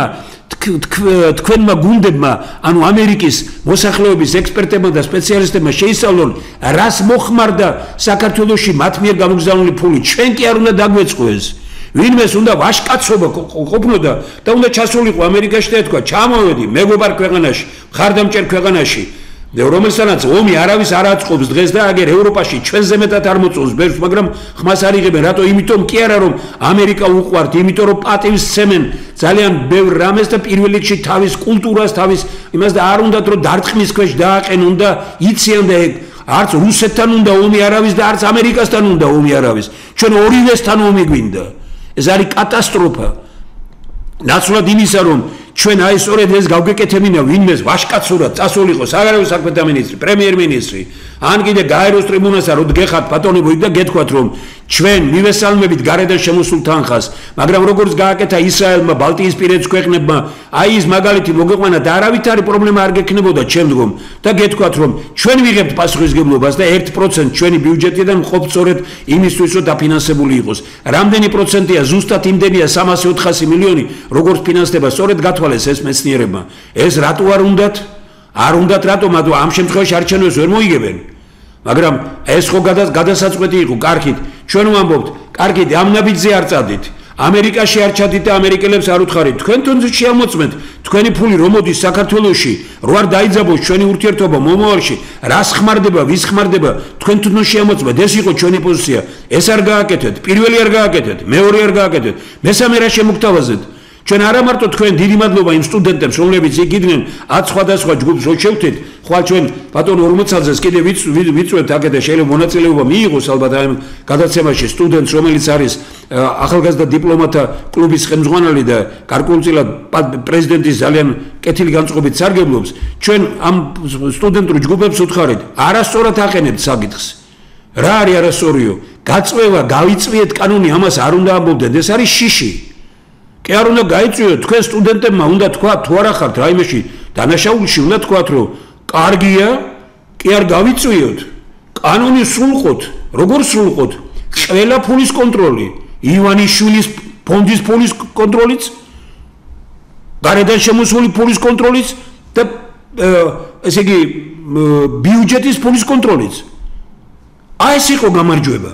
თქვენმა გუნდებმა, ანუ ამერიკის მოსახლეობის ექსპერტებმა და სპეციალისტებმა შეისწავლონ, რას მოხმარდა საქართველოში მათ მიერ გამოგზავნილი ფული. ჩვენ კი არ უნდა დაგვეწყო ეს. ვინმეს უნდა ვაშკაცობა ყოფნოდა და უნდა ჩასულიყო ამერიკაში და ეთქვა, ჩამოვედი მეგობარ ქვეყანაში, მხარდამჭერ ქვეყანაში. რომელსაც ომი არავის არ აწყობს დღეს და აგერ ევროპაში ჩვენზე მეტად არ მოწონს ბერს, მაგრამ ხმას არ იღებენ. რატო? იმიტომ კი არა, რომ ამერიკა უყვართ, იმიტომ რომ პატივს სცემენ ძალიან ბევრ რამეს და პირველ რიგში თავის კულტურას, თავის იმას და არ უნდათ რომ დარტყმის ქვეშ დააყენონ და იციან და არც რუსეთთან უნდა ომი არავის და არც ამერიკასთან უნდა ომი არავის. ჩვენ ორივესთან ომი გვინდა. ეს არის კატასტროფა. ნაცვლად იმისა, რომ ჩვენ აი სწორედ ეს გავგეკეთებინა ვინმეს ვაშკაცურად წასულიყო საგარეო საქმეთა მინისტრი, პრემიერ-მინისტრი, ან კიდე გაეროს ტრიბუნასა რომ გეხართ ბატონებოით და გეთქვათ, რომ ჩვენ მივესალმებით გარედან შემოსულ თანხას, მაგრამ როგორც გააკეთა ისრაელმა, ბალტიისპირეთის ქვეყნებმა, აი ის მაგალითი მოგეყვანა და არავითარი პრობლემა არ გექნებოდა შემდგომ და გეთქვათ, რომ ჩვენ ვიღებთ პასუხისგებლობას და ერთ პროცენტს ჩვენი ბიუჯეტიდან მყოფ სწორედ იმისთვის, რომ დაფინანსებული იყოს. რამდენი პროცენტია ზუსტად იმდენია სამასი ოთხასი მილიონი, როგორც ფინანსდება, სწორედ გათვალეს ეს მეცნიერებმა. ეს რატო არ უნდათ? არ უნდათ რატომ? ამ შემთხვევაში არჩევნებს ვერ მოიგებენ. მაგრამ ეს ხო გადასაწყვეტი იყო, კარგით, ჩვენ ვამბობთ, კარგით, ამ ნაბიჯზე არ წადით. ამერიკაში არ ჩადით და ამერიკელებს არ უთხარით. თქვენ თუნდაც შეამოწმეთ, თქვენი ფული რომ მოდის საქართველოში, რო არ დაიძაბოს ჩვენი ურთიერთობა მომავალში, რას ხმარდება, ვის ხმარდება, თქვენ თუნდაც შეამოწმეთ. ეს იყო ჩვენი პოზიცია. ეს არ გააკეთეთ, პირველი არ გააკეთეთ, მეორე არ გააკეთეთ, მესამე რა შემოგთავაზეთ. ჩვენ არა მარტო თქვენ დიდი მადლობა იმ სტუდენტებს, რომლებიც იქ იდნენ ათ სხვადასხვა ჯგუფს რო შევთით, ხვალ ჩვენ ბატონო ორმოცდაძეს კიდე ვიწვევთ აქედან შეიძლება მონაწილეობა მიიღოს ალბათ ამ გადაცემაში სტუდენტს, რომელიც არის ახალგაზრდა დიპლომატთა კლუბის ხელმძღვანელი და გარკვეულწილად პრეზიდენტის ძალიან კეთილი განწყობით სარგებლობს. ჩვენ ამ სტუდენტურ ჯგუფებს ვუთხარით, არასწორად აყენებთ საკითხს. რა არის არასწორიო? გაწვევა, გავიწვიეთ კანონი, ამას არ უნდა ამბობდეთ, ეს არის შიში. კი არ უნდა გაიწვიოთ, თქვენ სტუდენტებმა უნდა თქვათ, თუ არა ხართ რაიმეში დანაშაულში, უნდა თქვათ, რომ კარგია, კი არ გავიწვიოთ, კანონი სრულყოთ, როგორ სრულყოთ? ყველა ფულის კონტროლი, ივანიშვილის ფონდის ფულის კონტროლიც, გარედან შემოსული ფულის კონტროლიც და ესე იგი ბიუჯეტის ფულის კონტროლიც. აი ეს იყო გამარჯვება.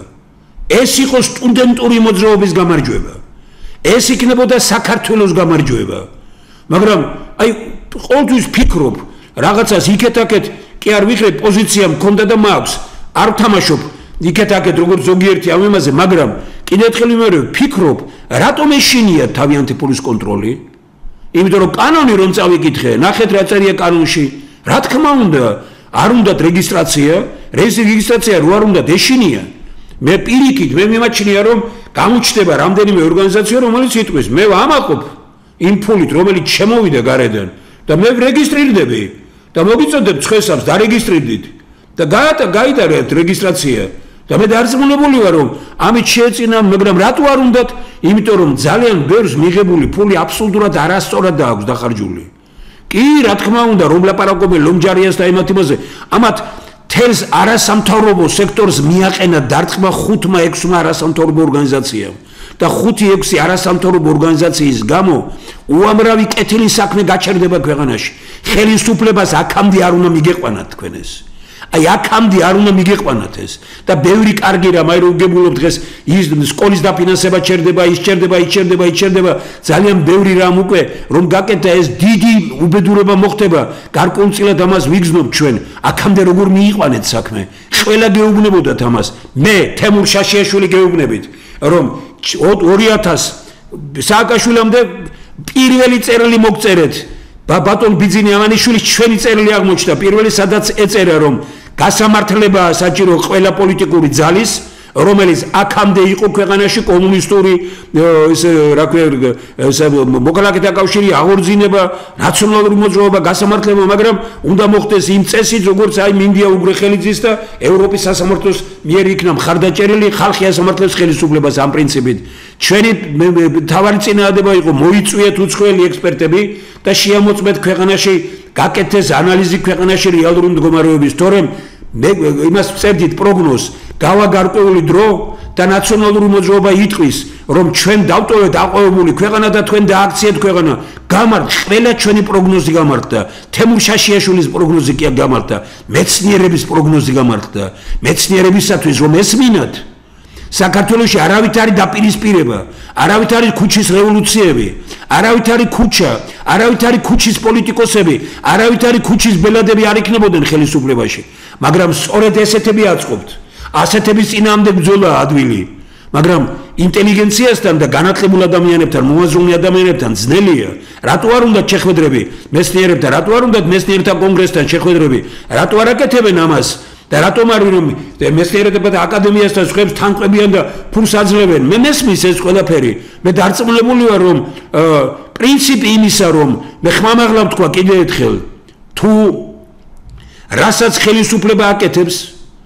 ეს იყო სტუდენტური მოძრაობის გამარჯვება. ეს იქნებოდა საქართველოს გამარჯვება. მაგრამ აი ყოველთვის ფიქრობ, რაღაცას იქეთ-აქეთ კი არ ვიხრებ, პოზიცია მქონდა და მაქვს, არ ვთამაშობ იქეთ-აქეთ როგორც ზოგიერთი ამ იმაზე, მაგრამ კიდევ ერთხელ ვიმეორებ, ფიქრობ, რატომ ეშინია თავიანთი ფულის კონტროლი? იმიტომ რომ კანონი რომ წავიკითხე, ნახეთ რა წერია კანონში, რა თქმა უნდა, არ უნდათ რეგისტრაცია, რეგისტრაცია რო არ უნდათ ეშინია. მე პირიქით მე მიმაჩნია რომ გამოჩნდება რამდენიმე ორგანიზაცია რომელიც იტყვის მე ვამაყობ იმ ფულით რომელიც შემოვიდა გარედან და მე რეგისტრირდები და მოგიწოდებ ცხესავს დარეგისტრირდით და გაატა გაიტარეთ რეგისტრაცია და მე დარწმუნებული ვარ რომ ამით შეეწინა მაგრამ რატო არ უნდათ იმიტომ რომ ძალიან ბევრს მიღებული ფული აბსოლუტურად არასწორად დააქვს დახარჯული კი რა თქმა უნდა რომ ლაპარაკობენ ლომჯარიას და იმათ იმაზე ამათ თელს არასამთავრობო სექტორს მიაყენა დარტყმა ხუთმა ექვსმა არასამთავრობო ორგანიზაციამ და ხუთი ექვსი არასამთავრობო ორგანიზაციის გამო უამრავი კეთილი საქმე გაჩერდება ქვეყანაში ხელისუფლებას აქამდე არ უნდა მიგეყვანათ თქვენ ეს აი აქამდე არ უნდა მიგეყვანათ ეს და ბევრი კარგი რამ აი რო უგებულობ დღეს ის სკოლის დაფინანსება ჩერდება ის ჩერდება ის ჩერდება ის ჩერდება ძალიან ბევრი რამ უკვე რომ გაკეთდა ეს დიდი უბედურება მოხდება გარკვეულწილად ამას ვიგზნობ ჩვენ აქამდე როგორ მიიყვანეთ საქმე ყველა გეუბნებოდათ ამას მე თემურ შაშიაშვილი გეუბნებით რომ ორი ათას სააკაშვილამდე პირველი წერილი მოგწერეთ ბატონ ბიძინი ამანიშვილის ჩვენი წერილი აღმოჩნდა პირველი სადაც ეწერა რომ გასამართლება საჭირო ყველა პოლიტიკური ძალის რომელიც აქამდე იყო ქვეყანაში კომუნისტური ეს რა ქვია მოქალაქეთა კავშირი აღორძინება ნაციონალური მოძრაობა გასამართლება მაგრამ უნდა მოხდეს იმ წესით როგორც აი მინდია უგრეხელიძის და ევროპის სასამართლოს მიერ იქნა მხარდაჭერილი ხალხი ასამართლებს ხელისუფლებას ამ პრინციპით ჩვენი თავარი წინააღმდება იყო მოიწვიეთ უცხოელი ექსპერტები და შეამოწმეთ ქვეყანაში გაკეთდეს ანალიზი ქვეყანაში რეალური მდგომარეობის თორემ მე იმას ვწერდით პროგნოზს გავა გარკვეული დრო და ნაციონალური მოძრაობა იტყვის რომ ჩვენ დავტოვეთ აყვავებული ქვეყანა და თქვენ დააქციეთ ქვეყანა გამართ ყველა ჩვენი პროგნოზი გამართდა თემურ შაშიაშვილის პროგნოზი კი გამართდა მეცნიერების პროგნოზი გამართდა მეცნიერებისათვის რომ ესმინათ საქართველოში არავით არის დაპირისპირება არავით არის ქუჩის რევოლუციები არავით არის ქუჩა არავით არის ქუჩის პოლიტიკოსები არავით არის ქუჩის ბელადები არ იქნებოდნენ ხელისუფლებაში მაგრამ სწორედ ესეთები აწყობთ ასეთების წინააღმდეგ ბრძოლა ადვილი მაგრამ ინტელიგენციასთან და განათლებულ ადამიანებთან მოაზროვნე ადამიანებთან ძნელია რატო არ უნდა შეხვედრები მეცნიერებთან რატო არ უნდა მეცნიერთა კონგრესთან შეხვედრები რატო არ აკეთებენ ამას და რატომ არ ვინ მეცნიერებათა და აკადემიასთან ხებს თანხმებიან და ფულს აძლევენ მე მესმის ეს ყველაფერი მე დარწმუნებული ვარ რომ პრინციპი იმისა რომ მე ხმამაღლა ვთქვა კიდევ ერთხელ თუ რასაც ხელისუფლება აკეთებს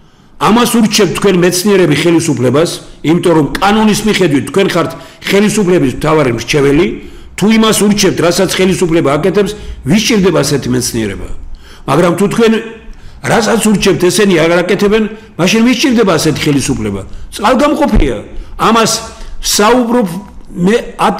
ამას ურჩევთ თქვენ მეცნიერები ხელისუფლებას, იმიტომ რომ კანონის მიხედვით თქვენ ხართ ხელისუფლების მთავარი მრჩეველი, თუ იმას ურჩევთ, რასაც ხელისუფლება აკეთებს, ვის სჭირდება ასეთი მეცნიერება? მაგრამ თუ თქვენ რასაც ურჩევთ, ესენი არ აკეთებენ, მაშინ ვის სჭირდება ასეთი ხელისუფლება? წყალგამყოფია. ამას საუბრობ მე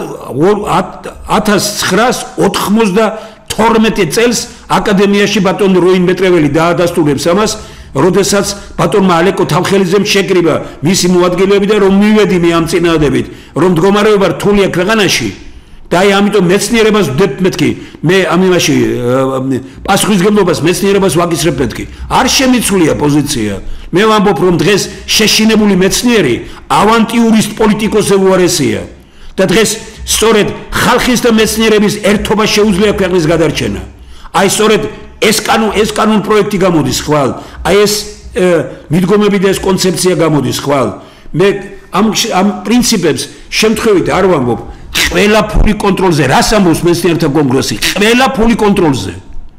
ათას ცხრაას ოთხმოცდათორმეტი წელს აკადემიაში ბატონ როინ მეტრეველი დაადასტურებს ამას, როდესაც ბატონმა ალეკო თავხელიძემ შეკრიბა მისი მოადგილეები და რომ მივედი მე ამ წინააღმდეგ, რომ მდგომარეობა რთულია ქვეყანაში და აი ამიტომ მეცნიერებას ვდებთ მეთქი, მე ამ იმაში პასუხისგებლობას მეცნიერებას ვაკისრებ მეთქი. არ შემიცვლია პოზიცია. მე ვამბობ რომ დღეს შეშინებული მეცნიერი ავანტიურისტ პოლიტიკოსზე უარესია და დღეს სწორედ ხალხის და მეცნიერების ერთობა შეუძლია ქვეყნის გადარჩენა. აი სწორედ ეს კანონ ეს კანონ პროექტი გამოდის ხვალ, აი ეს მიდგომები და ეს კონცეფცია გამოდის ხვალ. მე ამ ამ პრინციპებს შემთხვევით არ ვამბობ ყველა ფული კონტროლზე, რას ამბობს მეცნიერთა კონგრესი? ყველა ფული კონტროლზე.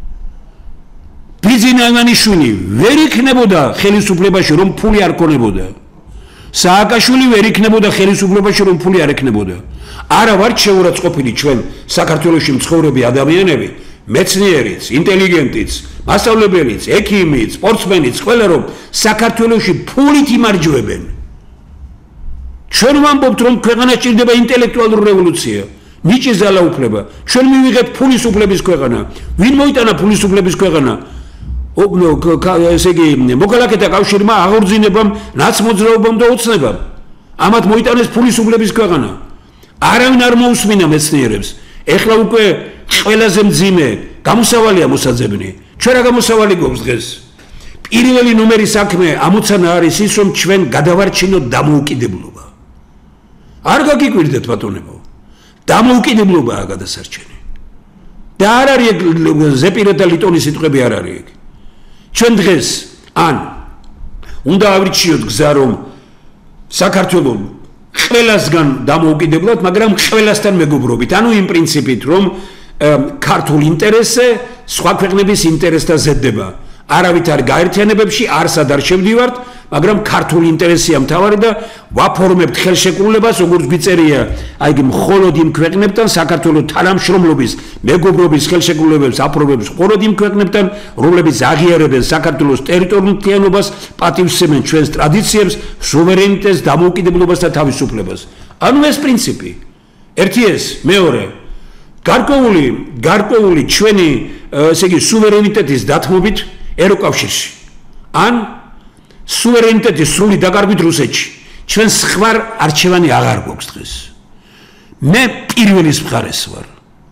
ბიძინა ივანიშვილი ვერ იქნებოდა ხელისუფლებაში რომ ფული არ ქონებოდა. სააკაშვილი ვერ იქნებოდა ხელისუფლებაში რომ ფული არ ექნებოდა. არა ვართ შეურაცხყოფილი ჩვენ საქართველოში მცხოვრები ადამიანები, მეცნიერიც, ინტელიგენტიც, მასწავლებელიც, ექიმიც, სპორტსმენიც, ყველა რომ საქართველოში ფულით იმარჯვებენ. ჩვენ ვამბობთ რომ ქვეყანა სჭირდება ინტელექტუალური რევოლუცია, ნიჭის ძალაუფლება. ჩვენ მივიღეთ ფულის უფლების ქვეყანა. ვინ მოიტანა ფულის უფლების ქვეყანა? ესე იგი მოქალაქეთა კავშირმა აღორძინებამ, ნაცმოძრაობამ და ოცნებამ. ამათ მოიტანეს ფულის უფლების ქვეყანა. არავინ არ მოусმინა მეცნიერებს. ეხლა უკვე ყველაზე მძიმე გამოსავალია მოსაძებნი. ჩვენ რა გამოსავალი გვაქვს დღეს? პირველი ნომერი საქმე ამოცანა არის ის, რომ ჩვენ გადავარჩინოთ დამოუკიდებლობა. არ გაგიკვირდეთ ბატონებო. დამოუკიდებლობაა გადასარჩენი. და არ არის ზეპირეთა ლიტონის სიტყვები არ არის ეგ. ჩვენ დღეს ან უნდა ავრჩიოთ გზა რომ საქართველოს ყველასგან დამოუკიდებლად, მაგრამ ყველასთან მეგობრობით, ანუ იმ პრინციპით, რომ ქართულ ინტერესზე სხვა ქვეყნების ინტერესთან ზედდება. არავით არ გაერთიანებებში, არსად არ შევდივართ, მაგრამ ქართულ ინტერესია მთავარი და ვაფორმებთ ხელშეკრულებას, როგორც გვიწერია, აი მხოლოდ იმ ქვეყნებთან, საქართველოს თანამშრომლობის, მეგობრობის ხელშეკრულებებს აფორმებს მხოლოდ იმ ქვეყნებთან, რომლებიც აღიარებენ საქართველოს ტერიტორიულ მთლიანობას, პატივსცემენ ჩვენს ტრადიციებს, სუვერენიტეტს, დამოუკიდებლობას და თავისუფლებას. ანუ ეს პრინციპი. ერთი ეს, მეორე, გარკვეული, გარკვეული ჩვენი, ესე იგი, სუვერენიტეტის დათმობით ევროკავშირში. ან სუვერენიტეტის სრული დაკარგვით რუსეთში. ჩვენ სხვა არჩევანი აღარ გვაქვს დღეს. მე პირველის მხარეს ვარ.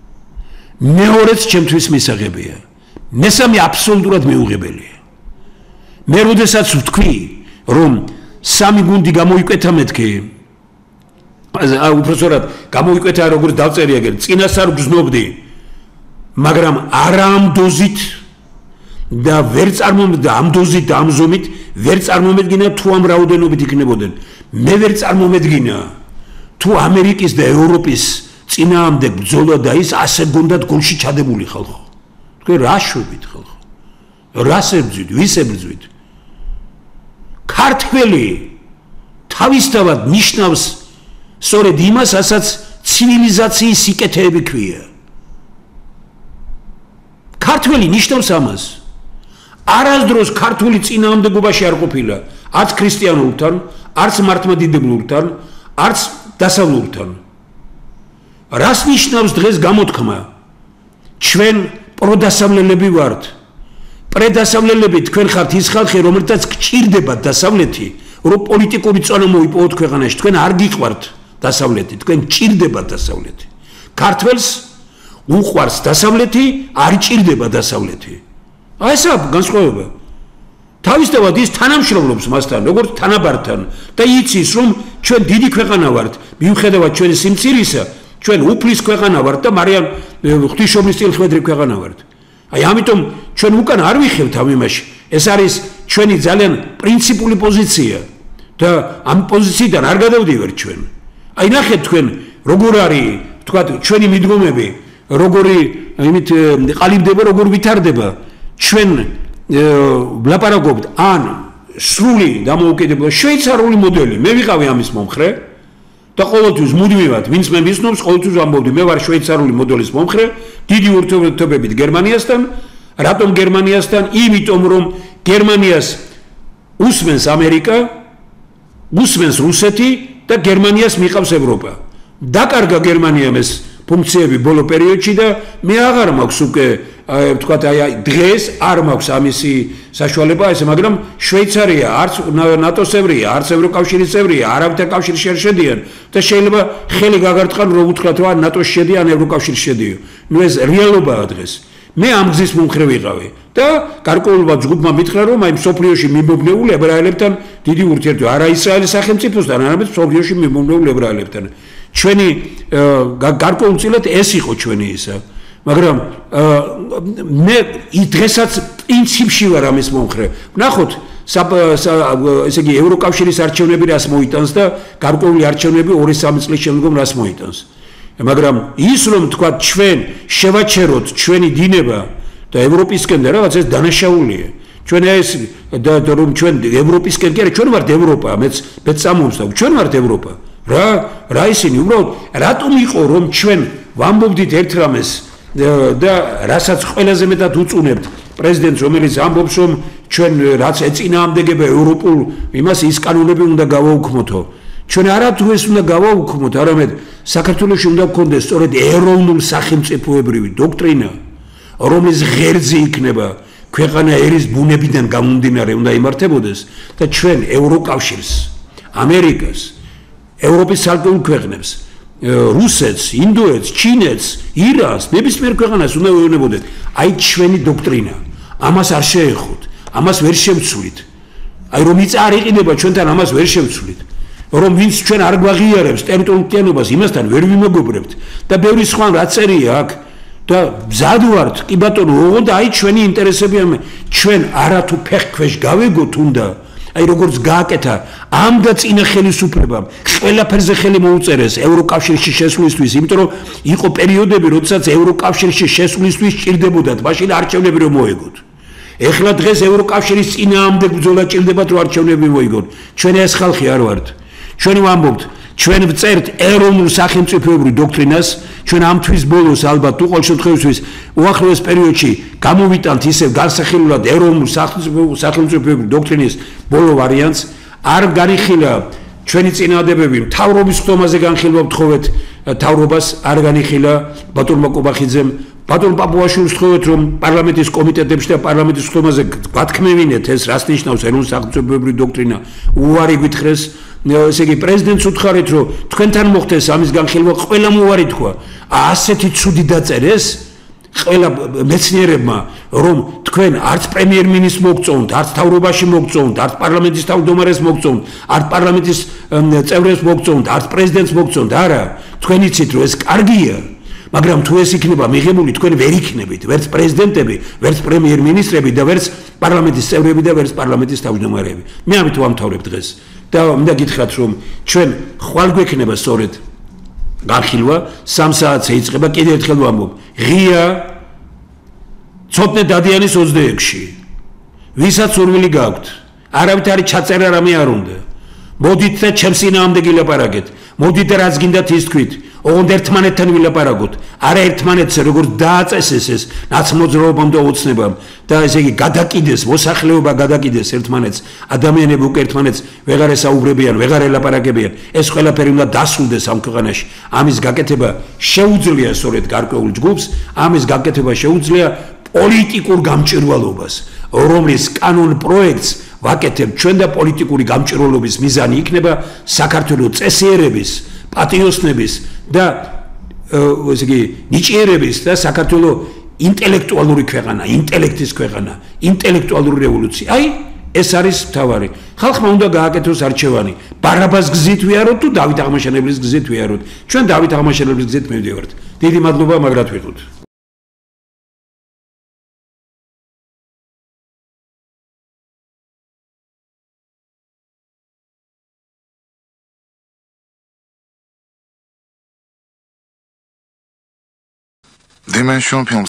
მეორეც ჩემთვის მისაღებია. მესამე აბსოლუტურად მიუღებელია. მე როდესაც ვთქვი, რომ სამი გუნდი გამოიკვეთა მეთქი, უბრალოდ გამოიკვეთა როგორც დავწერია, წინასწარ გზნობდი, მაგრამ არა ამ დოზით და ვერ წარმომედგინა ამ დოზით და ამ ზომით ვერ წარმომედგინა თუ ამ რაოდენობით იქნებოდნენ. მე ვერ წარმომედგინა თუ ამერიკის და ევროპის წინააღმდეგ ბრძოლა და ის ასე გონდათ გულში ჩადებული ხალხო. თქვენ რა შვებით ხალხო? რას ებრძვით? ვის ებრძვით? ქართველი თავისთავად ნიშნავს სწორედ იმას, რასაც ცივილიზაციის სიკეთეები ქვია. ქართველი ნიშნავს ამას. არასდროს ქართული წინააღმდეგობაში არ ყოფილა, არც ქრისტიანულთან, არც მართლმადიდებლურთან, არც დასავლურთან. რას ნიშნავს დღეს გამოთქმა? ჩვენ პროდასავლელები ვართ. პრედასავლელები თქვენ ხართ ის ხალხი, რომელთაც გჭირდება დასავლეთი, რომ პოლიტიკური წონა მოიპოვოთ ქვეყანაში. თქვენ არ გიყვართ დასავლეთი, თქვენ გჭირდება დასავლეთი. ქართველს უყვარს დასავლეთი, არ ჭირდება დასავლეთი. აი ესაა განსხვავება. თავისთავად ის თანამშრომლობს მასთან, როგორც თანაბართან და იცის, რომ ჩვენ დიდი ქვეყანა ვართ, მიუხედავად ჩვენი სიმცირისა, ჩვენ უფლის ქვეყანა ვართ და მარიამ ღვთისმშობლისწილხვედრი ქვეყანა ვართ. აი ამიტომ ჩვენ უკან არ ვიხევთ ამ იმაში. ეს არის ჩვენი ძალიან პრინციპული პოზიცია და ამ პოზიციიდან არ გადავდივართ ჩვენ. აი ნახეთ თქვენ როგორ არის, თქვათ, ჩვენი მიდგომები, როგორი იმით ყალიბდება, როგორ ვითარდება. ჩვენ ვლაპარაკობთ ან სრული დამოუკიდებლობა შვეიცარიული მოდელი მე ვიყავი ამის მომხრე და ყოველთვის მუდმივად ვინც მე მისნობს ყოველთვის ვამბობდი მე ვარ შვეიცარიული მოდელის მომხრე დიდი ურთიერთობებით გერმანიასთან რატომ გერმანიასთან იმიტომ რომ გერმანიას უსმენს ამერიკა უსმენს რუსეთი და გერმანიას მიყავს ევროპა დაკარგა გერმანიამ ეს ფუნქციები ბოლო პერიოდში და მე აღარ მაქვს უკვე ვთქვათ აი დღეს არ მაქვს ამისი საშუალება ესე მაგრამ შვეიცარია არც ნატოს წევრია არც ევროკავშირის წევრია არავითარ კავშირში არ შედიან და შეიძლება ხელი გაგარტყან რომ უთხრათ რომ ნატოს შედი ან ევროკავშირში შედიო ნუ ეს რეალობაა დღეს მე ამ გზის მომხრე ვიყავი და გარკვეულმა ჯგუფმა მითხრა რომ აი სოფლიოში მიმობნეულ ებრაელებთან დიდი ურთიერთობა არა ისრაელის სახელმწიფოსთან არამედ სოფლიოში მიმობნეულ ებრაელებთან ჩვენი გარკვეულწილად ეს იყო ჩვენი ისა მაგრამ მე დღესაც პრინციპში ვარ ამის მომხრე ვნახოთ ესე იგი ევროკავშირის არჩევნები რას მოიტანს და გარკვეული არჩევნები ორი სამი წლის შემდგომ რას მოიტანს მაგრამ ის რომ თქვა ჩვენ შევაჩეროთ ჩვენი დინება და ევროპისკენ და რაღაც ეს დანაშაულია ჩვენ ეს და რომ ჩვენ ევროპისკენ კი არა ჩვენ ვართ ევროპა მეც მეც წამოვსდა ჩვენ ვართ ევროპა რა რა ისინი უბრალოდ რატომ იყო რომ ჩვენ ვამბობდით ერთ რამეს და რასაც ყველაზე მეტად უწუნებთ პრეზიდენტს რომელიც ამბობს რომ ჩვენ რაც ეწინააღმდეგება ევროპულ იმას ის კანონები უნდა გავაუქმოთო ჩვენ არათუ ეს უნდა გავაუქმოთ არამედ საქართველოში უნდა გქონდეს სწორედ ეროვნულ სახელმწიფოებრივი დოქტრინა რომლის ღერძი იქნება ქვეყანა ერის ბუნებიდან გამომდინარე უნდა იმართებოდეს და ჩვენ ევროკავშირს ამერიკას ევროპის ცალკეულ ქვეყნებს რუსეთს, ინდოეთს, ჩინეთს, ირანს, ნებისმიერ ქვეყანას უნდა ვეუბნებოდეთ. აი ჩვენი დოქტრინა. ამას არ შეეხოთ. ამას ვერ შევცვლით. აი რომ იწა არ იყიდება ჩვენთან ამას ვერ შევცვლით. რომ ვინც ჩვენ არ გვაღიარებს ტერიტორიულობას იმასთან ვერ ვიმეგობრებთ და ბევრი სხვა რა წერია აქ და მზად ვართ კი ბატონო ოღონდ აი ჩვენი ინტერესები ამ ჩვენ არათუ ფეხქვეშ გავეგოთ უნდა აი როგორც გააკეთა ამ და წინა ხელისუფლებამ ყველაფერზე ხელი მოუწერეს ევროკავშირში შესვლისთვის იმიტომ რომ იყო პერიოდები როდესაც ევროკავშირში შესვლისთვის ჭირდებოდათ მაშინ არჩევნები რომ მოეგოთ ეხლა დღეს ევროკავშირის წინააღმდეგ ბრძოლა ჭირდებათ რომ არჩევნები მოიგონ ჩვენ ეს ხალხი არ ვართ ჩვენ ვამბობთ ჩვენ ვწერთ ეროვნულ სახელმწიფოებრივ დოქტრინას ჩვენ ამ თვის ბოლოს ალბათ თუ ყოველ შემთხვევაში უახლოეს პერიოდში გამოვიტანთ ისევ განსახილულად ეროვნულ სახელმწიფოებრივ დოქტრინის ბოლო ვარიანტს არ განიხილა ჩვენი წინააღმდეგები მთავრობის ხდომაზე განხილვა ვთხოვეთ მთავრობას არ განიხილა ბატონმა კობახიძემ ბატონ პაპუაშვილს ვთხოვეთ რომ პარლამენტის კომიტეტებში და პარლამენტის ხდომაზე გვათქმევინეთ ეს რას ნიშნავს ეროვნულ სახელმწიფოებრივ დოქტრინა უარი გითხრეს ესე იგი პრეზიდენტს უთხარით რომ თქვენთან მოხდეს ამის განხილვა ყველამ უარი თქვა ასეთი ცუდი დაწერეს ყველა მეცნიერებმა რომ თქვენ არც პრემიერ-მინისტრს მოგწონთ არც თავრობაში მოგწონთ არც პარლამენტის თავმჯდომარეს მოგწონთ არც პარლამენტის წევრებს მოგწონთ არც პრეზიდენტს მოგწონთ არა თქვენ იცით რომ ეს კარგია მაგრამ თუ ეს იქნება მიღებული თქვენ ვერ იქნებით ვერც პრეზიდენტები ვერც პრემიერ-მინისტრები და ვერც პარლამენტის წევრები და ვერც პარლამენტის თავმჯდომარეები მე ამით ვამთავრებ დღეს და მინდა გითხრათ რომ ჩვენ ხვალ გვექნება სწორედ განხილვა სამ საათზე იწყება კიდე ერთხელ ვამბობ ღია ცოტნე დადიანის ოცდაექვსში ვისაც სურვილი გაქვთ არავით არის ჩაწერა რამე არ უნდა მოდით და ჩემს წინააღმდეგ ილაპარაკეთ მოდით და რაც გინდათ ის თქვით ოღონდ ერთმანეთთან ვილაპარაკოთ არა ერთმანეთზე როგორც დააწესეს ეს ნაცმოძრაობამ და ოცნებამ და ესე იგი გადაკიდეს მოსახლეობა გადაკიდეს ერთმანეთს ადამიანები უკვე ერთმანეთს ვეღარ ესაუბრებიან ვეღარ ელაპარაკებიან ეს ყველაფერი უნდა დასრულდეს ამ ქვეყანაში ამის გაკეთება შეუძლია სწორედ გარკვეულ ჯგუფს ამის გაკეთება შეუძლია პოლიტიკურ გამჭვირვალობას რომლის კანონ პროექტს ვაკეთებ ჩვენ და პოლიტიკური გამჭვირვალობის მიზანი იქნება საქართველოს წესიერების პატიოსნების და ესე იგი ნიჭიერების და საქართველოს ინტელექტუალური ქვეყანა, ინტელექტის ქვეყანა, ინტელექტუალური რევოლუცია. აი, ეს არის მთავარი. ხალხმა უნდა გააკეთოს არჩევანი. ბარაბას გზით ვიაროთ თუ დავით აღმაშენებლის გზით ვიაროთ. ჩვენ დავით აღმაშენებლის გზით მივდივართ. დიდი მადლობა, მაგრად ვიყოთ. Dimension Film